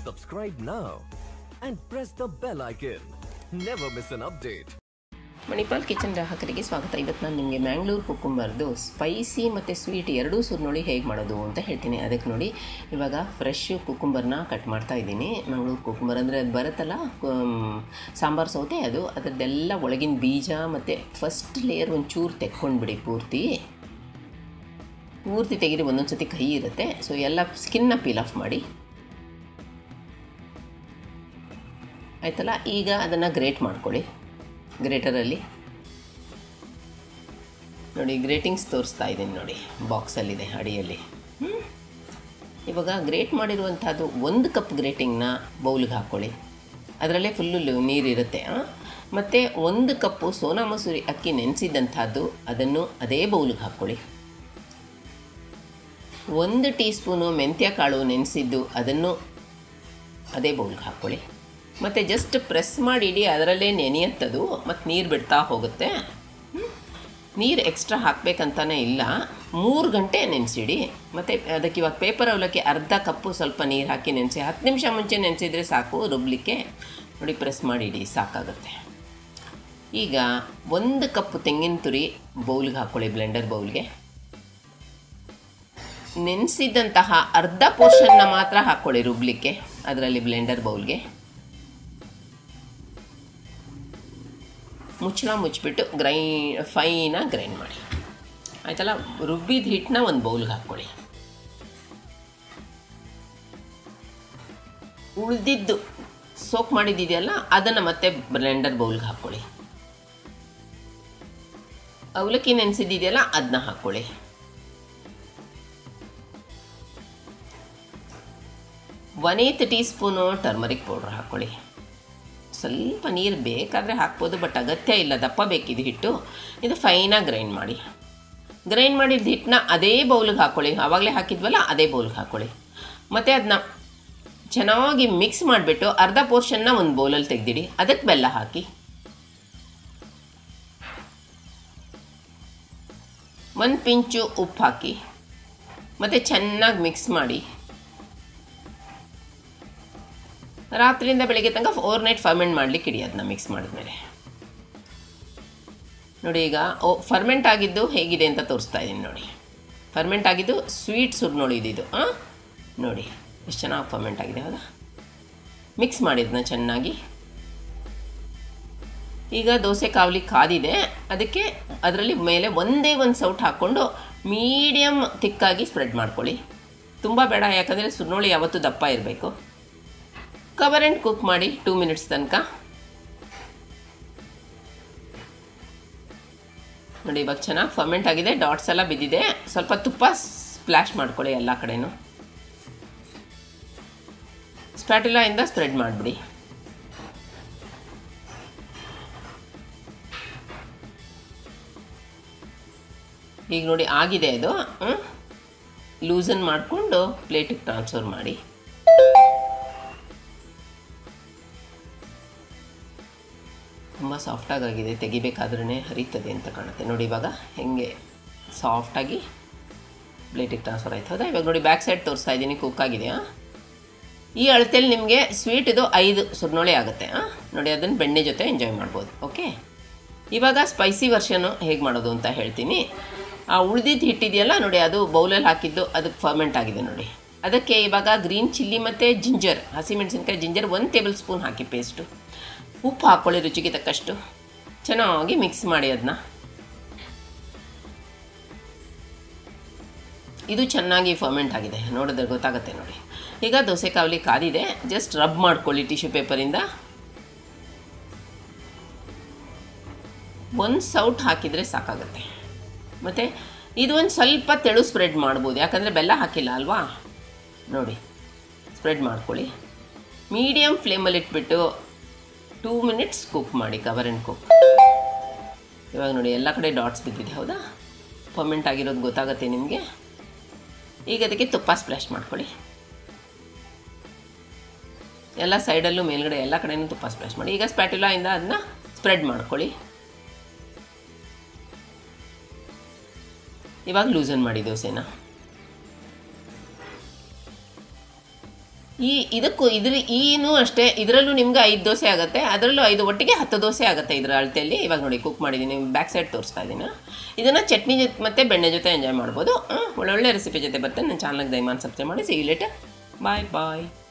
Subscribe now and press the bell icon. Never miss an update. Manipal kitchen ಗ್ರಾಹಕರಿಗೆ ಸ್ವಾಗತ. ಇವತ್ತು ನಾನು ನಿಮಗೆ ಮ್ಯಾಂಗ್ಳೂರು ಕುಕ್ಕುಂಬರ್ದು ಸ್ಪೈಸಿ ಮತ್ತು ಸ್ವೀಟ್ ಎರಡೂ ಸುರ್ನೊಳಿ ಹೇಗೆ ಮಾಡೋದು ಅಂತ ಹೇಳ್ತೀನಿ. ಅದಕ್ಕೆ ನೋಡಿ, ಇವಾಗ ಫ್ರೆಶ್ ಕುಕ್ಕುಂಬರ್ನ ಕಟ್ ಮಾಡ್ತಾ ಇದ್ದೀನಿ. ಮ್ಯಾಂಗ್ಳೂರು ಕುಕ್ಕುಂಬರ್ ಅಂದರೆ ಅದು ಬರುತ್ತಲ್ಲ ಸಾಂಬಾರು ಸೌತೆ, ಅದರದ್ದೆಲ್ಲ ಒಳಗಿನ ಬೀಜ ಮತ್ತು ಫಸ್ಟ್ ಲೇಯರ್ ಒಂಚೂರು ತೆಕ್ಕೊಂಡ್ಬಿಡಿ. ಪೂರ್ತಿ ತೆಗೀರಿ, ಒಂದೊಂದು ಸತಿ ಕೈ ಇರುತ್ತೆ. ಸೊ ಎಲ್ಲ ಸ್ಕಿನ್ನ ಪೀಲ್ ಆಫ್ ಮಾಡಿ ಆಯ್ತಲ್ಲ. ಈಗ ಅದನ್ನು ಗ್ರೇಟ್ ಮಾಡ್ಕೊಳ್ಳಿ ಗ್ರೇಟರಲ್ಲಿ. ನೋಡಿ, ಗ್ರೇಟಿಂಗ್ಸ್ ತೋರಿಸ್ತಾ ಇದ್ದೀನಿ ನೋಡಿ, ಬಾಕ್ಸಲ್ಲಿದೆ ಅಡಿಯಲ್ಲಿ. ಇವಾಗ ಗ್ರೇಟ್ ಮಾಡಿರುವಂಥದ್ದು 1 ಕಪ್ ಗ್ರೇಟಿಂಗ್ನ ಬೌಲ್ಗೆ ಹಾಕ್ಕೊಳ್ಳಿ. ಅದರಲ್ಲೇ ಫುಲ್ಲು ನೀರಿರುತ್ತೆ. ಮತ್ತು 1 ಕಪ್ಪು ಸೋನಾ ಮಸೂರಿ ಅಕ್ಕಿ ನೆನೆಸಿದ್ದಂಥದ್ದು, ಅದನ್ನು ಅದೇ ಬೌಲ್ಗೆ ಹಾಕ್ಕೊಳ್ಳಿ. 1 ಟೀ ಸ್ಪೂನು ಮೆಂತ್ಯ ಕಾಳು ನೆನೆಸಿದ್ದು, ಅದನ್ನು ಅದೇ ಬೌಲ್ಗೆ ಹಾಕ್ಕೊಳ್ಳಿ. ಮತ್ತು ಜಸ್ಟ್ ಪ್ರೆಸ್ ಮಾಡಿ ಇಡಿ, ಅದರಲ್ಲೇ ನೆನೆಯುತ್ತದು, ಮತ್ತು ನೀರು ಬಿಡ್ತಾ ಹೋಗುತ್ತೆ. ನೀರು ಎಕ್ಸ್ಟ್ರಾ ಹಾಕಬೇಕಂತಲೇ ಇಲ್ಲ. 3 ಗಂಟೆ ನೆನೆಸಿಡಿ. ಮತ್ತು ಅದಕ್ಕೆ ಇವಾಗ ಪೇಪರ್ ಅವಲಕ್ಕಿ ಅರ್ಧ ಕಪ್ಪು ಸ್ವಲ್ಪ ನೀರು ಹಾಕಿ ನೆನೆಸಿ 10 ನಿಮಿಷ ಮುಂಚೆ ನೆನೆಸಿದರೆ ಸಾಕು ರುಬ್ಲಿಕ್ಕೆ. ನೋಡಿ, ಪ್ರೆಸ್ ಮಾಡಿಡಿ, ಸಾಕಾಗುತ್ತೆ. ಈಗ 1 ಕಪ್ಪು ತೆಂಗಿನ ತುರಿ ಬೌಲ್ಗೆ ಹಾಕ್ಕೊಳ್ಳಿ, ಬ್ಲೆಂಡರ್ ಬೌಲ್ಗೆ. ನೆನೆಸಿದ್ದಂತಹ ಅರ್ಧ ಪೋರ್ಷನ್ನ ಮಾತ್ರ ಹಾಕ್ಕೊಳ್ಳಿ ರುಬ್ಲಿಕ್ಕೆ ಅದರಲ್ಲಿ ಬ್ಲೆಂಡರ್ ಬೌಲ್ಗೆ. ಮುಚ್ಚಳ ಮುಚ್ಚಿಬಿಟ್ಟು ಫೈನಾಗಿ ಗ್ರೈಂಡ್ ಮಾಡಿ ಆಯ್ತಲ್ಲ. ರುಬ್ಬಿದ ಹಿಟ್ಟನ್ನ ಒಂದು ಬೌಲ್ಗೆ ಹಾಕ್ಕೊಳ್ಳಿ. ಉಳಿದಿದ್ದು ಸೋಕ್ ಮಾಡಿದ್ದಿದೆಯಲ್ಲ, ಅದನ್ನು ಮತ್ತೆ ಬ್ಲೆಂಡರ್ ಬೌಲ್ಗೆ ಹಾಕ್ಕೊಳ್ಳಿ. ಅವಲಕ್ಕಿ ನೆನೆಸಿದ್ದಿದೆಯಲ್ಲ, ಅದನ್ನ ಹಾಕ್ಕೊಳ್ಳಿ. One 1/8 teaspoon turmeric powder ಹಾಕ್ಕೊಳ್ಳಿ. ಸ್ವಲ್ಪ ನೀರು ಬೇಕಾದರೆ ಹಾಕ್ಬೋದು, ಬಟ್ ಅಗತ್ಯ ಇಲ್ಲ, ದಪ್ಪ ಬೇಕಿದ್ದು ಹಿಟ್ಟು. ಇದು ಫೈನಾಗಿ ಗ್ರೈಂಡ್ ಮಾಡಿ. ಗ್ರೈಂಡ್ ಮಾಡಿದ ಹಿಟ್ಟನ್ನ ಅದೇ ಬೌಲ್ಗೆ ಹಾಕ್ಕೊಳ್ಳಿ. ಆವಾಗಲೇ ಹಾಕಿದ್ವಲ್ಲ, ಅದೇ ಬೌಲ್ಗೆ ಹಾಕ್ಕೊಳ್ಳಿ. ಮತ್ತು ಅದನ್ನ ಚೆನ್ನಾಗಿ ಮಿಕ್ಸ್ ಮಾಡಿಬಿಟ್ಟು ಅರ್ಧ ಪೋರ್ಷನ್ನ ಒಂದು ಬೌಲಲ್ಲಿ ತೆಗೆದಿಡಿ. ಅದಕ್ಕೆ ಬೆಲ್ಲ ಹಾಕಿ, 1 ಪಿಂಚು ಉಪ್ಪು ಹಾಕಿ, ಮತ್ತು ಚೆನ್ನಾಗಿ ಮಿಕ್ಸ್ ಮಾಡಿ. ರಾತ್ರಿಯಿಂದ ಬೆಳಗ್ಗೆ ತನಕ ಓವರ್ನೈಟ್ ಫರ್ಮೆಂಟ್ ಮಾಡಲಿಕ್ಕೆ ಇಡಿ. ಅದನ್ನ ಮಿಕ್ಸ್ ಮಾಡಿದ್ಮೇಲೆ ನೋಡಿ, ಈಗ ಫರ್ಮೆಂಟ್ ಆಗಿದ್ದು ಹೇಗಿದೆ ಅಂತ ತೋರಿಸ್ತಾ ಇದ್ದೀನಿ ನೋಡಿ. ಫರ್ಮೆಂಟ್ ಆಗಿದ್ದು ಸ್ವೀಟ್ ಸುರ್ನೊಳಿ ಇದು. ನೋಡಿ ಎಷ್ಟು ಚೆನ್ನಾಗಿ ಫರ್ಮೆಂಟ್ ಆಗಿದೆ, ಹೌದಾ? ಮಿಕ್ಸ್ ಮಾಡಿದ್ನ ಚೆನ್ನಾಗಿ. ಈಗ ದೋಸೆ ಕಾವಲಿ ಕಾದಿದೆ, ಅದಕ್ಕೆ ಅದರಲ್ಲಿ ಮೇಲೆ ಒಂದೇ ಒಂದು ಸೌಟ್ ಹಾಕ್ಕೊಂಡು ಮೀಡಿಯಮ್ ತಿಕ್ಕಾಗಿ ಸ್ಪ್ರೆಡ್ ಮಾಡ್ಕೊಳ್ಳಿ. ತುಂಬ ಬೇಡ, ಯಾಕಂದರೆ ಸುರ್ನೊಳಿ ಯಾವತ್ತೂ ದಪ್ಪ ಇರಬೇಕು. ಕವರ್ ಆ್ಯಂಡ್ ಕುಕ್ ಮಾಡಿ 2 ಮಿನಿಟ್ಸ್ ತನಕ. ನೋಡಿ, ಇವಾಗ ಚೆನ್ನಾಗಿ ಫರ್ಮೆಂಟ್ ಆಗಿದೆ, ಡಾಟ್ಸ್ ಎಲ್ಲ ಬಿದ್ದಿದೆ. ಸ್ವಲ್ಪ ತುಪ್ಪ ಸ್ಪ್ಲಾಶ್ ಮಾಡ್ಕೊಳ್ಳಿ ಎಲ್ಲ ಕಡೆನೂ. ಸ್ಪ್ಯಾಟುಲಾಯಿಂದ ಸ್ಪ್ರೆಡ್ ಮಾಡಿಬಿಡಿ. ಈಗ ನೋಡಿ ಆಗಿದೆ ಅದು. ಲೂಸನ್ ಮಾಡಿಕೊಂಡು ಪ್ಲೇಟಿಗೆ ಟ್ರಾನ್ಸ್ಫರ್ ಮಾಡಿ. ತುಂಬ ಸಾಫ್ಟಾಗಿದೆ, ತೆಗಿಬೇಕಾದ್ರೇ ಹರಿತದೆ ಅಂತ ಕಾಣುತ್ತೆ. ನೋಡಿ ಇವಾಗ ಹೆಂಗೆ ಸಾಫ್ಟಾಗಿ ಪ್ಲೇಟಿಗೆ ಟ್ರಾನ್ಸ್ಫರ್ ಆಯ್ತು, ಹೌದಾ? ಇವಾಗ ನೋಡಿ, ಬ್ಯಾಕ್ ಸೈಡ್ ತೋರಿಸ್ತಾ ಇದ್ದೀನಿ, ಕುಕ್ ಆಗಿದೆಯಾ. ಈ ಅಳತೆಯಲ್ಲಿ ನಿಮಗೆ ಸ್ವೀಟ್ ಇದು 5 ಸುರ್ನೊಳಿ ಆಗುತ್ತೆ. ನೋಡಿ, ಅದನ್ನು ಬೆಣ್ಣೆ ಜೊತೆ ಎಂಜಾಯ್ ಮಾಡ್ಬೋದು. ಓಕೆ, ಇವಾಗ ಸ್ಪೈಸಿ ವರ್ಷನು ಹೇಗೆ ಮಾಡೋದು ಅಂತ ಹೇಳ್ತೀನಿ. ಆ ಉಳಿದಿದ್ದು ಹಿಟ್ಟಿದೆಯಲ್ಲ ನೋಡಿ, ಅದು ಬೌಲಲ್ಲಿ ಹಾಕಿದ್ದು, ಅದಕ್ಕೆ ಫರ್ಮೆಂಟ್ ಆಗಿದೆ ನೋಡಿ. ಅದಕ್ಕೆ ಇವಾಗ ಗ್ರೀನ್ ಚಿಲ್ಲಿ ಮತ್ತು ಜಿಂಜರ್, ಹಸಿಮೆಣಸಿನ್ಕಾಯಿ ಜಿಂಜರ್ 1 ಟೇಬಲ್ ಸ್ಪೂನ್ ಹಾಕಿ ಪೇಸ್ಟು. ಉಪ್ಪು ಹಾಕ್ಕೊಳ್ಳಿ ರುಚಿಗೆ ತಕ್ಕಷ್ಟು. ಚೆನ್ನಾಗಿ ಮಿಕ್ಸ್ ಮಾಡಿ ಅದನ್ನ. ಇದು ಚೆನ್ನಾಗಿ ಫರ್ಮೆಂಟ್ ಆಗಿದೆ, ನೋಡಿದ್ರೆ ಗೊತ್ತಾಗುತ್ತೆ ನೋಡಿ. ಈಗ ದೋಸೆ ಕಾವಲಿ ಕಾದಿದೆ, ಜಸ್ಟ್ ರಬ್ ಮಾಡ್ಕೊಳ್ಳಿ ಟಿಶ್ಯೂ ಪೇಪರಿಂದ. 1 ಸೌಟ್ ಹಾಕಿದರೆ ಸಾಕಾಗುತ್ತೆ. ಮತ್ತು ಇದು ಒಂದು ಸ್ವಲ್ಪ ತೆಳು ಸ್ಪ್ರೆಡ್ ಮಾಡ್ಬೋದು, ಯಾಕಂದರೆ ಬೆಲ್ಲ ಹಾಕಿಲ್ಲ ಅಲ್ವಾ. ನೋಡಿ, ಸ್ಪ್ರೆಡ್ ಮಾಡ್ಕೊಳ್ಳಿ. ಮೀಡಿಯಮ್ ಫ್ಲೇಮಲ್ಲಿ ಇಟ್ಬಿಟ್ಟು 2 ಮಿನಿಟ್ಸ್ ಕುಕ್ ಮಾಡಿ, ಕವರ್ ಆ್ಯಂಡ್ ಕುಕ್. ಇವಾಗ ನೋಡಿ, ಎಲ್ಲ ಕಡೆ ಡಾಟ್ಸ್ ಬಿದ್ದಿದೆ, ಹೌದಾ? ಫರ್ಮೆಂಟ್ ಆಗಿರೋದು ಗೊತ್ತಾಗುತ್ತೆ ನಿಮಗೆ. ಈಗ ಅದಕ್ಕೆ ತುಪ್ಪ ಸ್ಪ್ಲಾಶ್ ಮಾಡ್ಕೊಳ್ಳಿ. ಎಲ್ಲ ಸೈಡಲ್ಲೂ ಮೇಲ್ಗಡೆ ಎಲ್ಲ ಕಡೆಯೂ ತುಪ್ಪ ಸ್ಪ್ಲಾಶ್ ಮಾಡಿ. ಈಗ ಸ್ಪ್ಯಾಟುಲಾಯಿಂದ ಅದನ್ನ ಸ್ಪ್ರೆಡ್ ಮಾಡ್ಕೊಳ್ಳಿ. ಇವಾಗ ಲೂಸನ್ ಮಾಡಿ ದೋಸೆನ. ಇದಕ್ಕೂ ಈನೂ ಅಷ್ಟೇ, ಇದರಲ್ಲೂ ನಿಮ್ಗೆ 5 ದೋಸೆ ಆಗುತ್ತೆ, ಅದರಲ್ಲೂ 5 ಒಟ್ಟಿಗೆ 10 ದೋಸೆ ಆಗುತ್ತೆ ಇದರ ಅಳತೆಯಲ್ಲಿ. ಇವಾಗ ನೋಡಿ ಕುಕ್ ಮಾಡಿದ್ದೀನಿ, ಬ್ಯಾಕ್ ಸೈಡ್ ತೋರಿಸ್ತಾ ಇದ್ದೀನಿ. ಇದನ್ನು ಚಟ್ನಿ ಜೊತೆ ಮತ್ತು ಬೆಣ್ಣೆ ಜೊತೆ ಎಂಜಾಯ್ ಮಾಡ್ಬೋದು. ಒಳ್ಳೊಳ್ಳೆ ರೆಸಿಪಿ ಜೊತೆ ಬರ್ತೇನೆ. ನನ್ನ ಚಾನಲ್ಗೆ ದಯಮಾಡಿ ಸಬ್ಸ್ಕ್ರೈಬ್ ಮಾಡಿ. See you later. Bye bye.